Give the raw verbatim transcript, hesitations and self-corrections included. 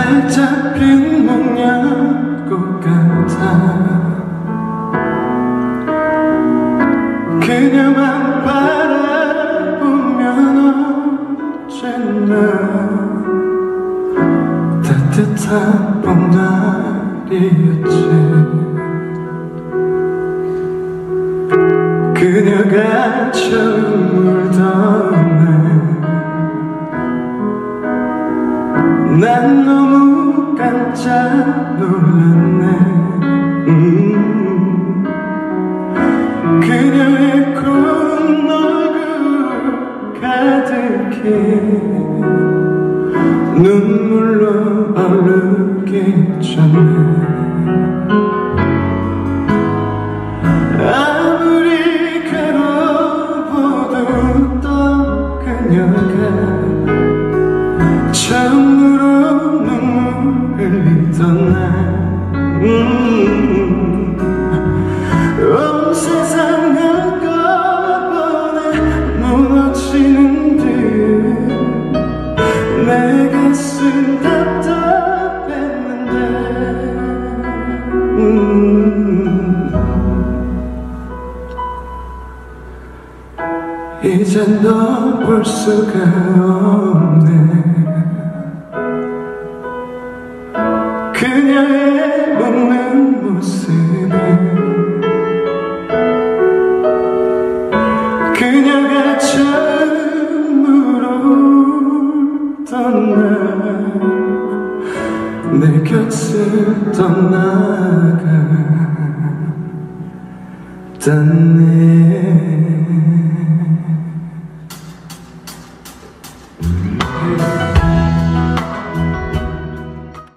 잘 잡힌 목련꽃 같아. 그녀만 바라보면 언제나 따뜻한 봄날이었지. 그녀가 처음 울던 날 난 너무 깜짝 놀랐네. 음. 그녀의 군 얼굴 가득히 눈물로 얼룩기 전에 아무리 괴로워도 또 그녀가 처음으로 눈물 흘리던 날 음, 온 세상 한꺼번에 무너지는 듯 내 가슴 답답했는데 음, 이젠 널 볼 수가 없네. 그녀의 웃는 모습은 그녀가 처음으로 울던 날 내 곁을 떠나갔다네.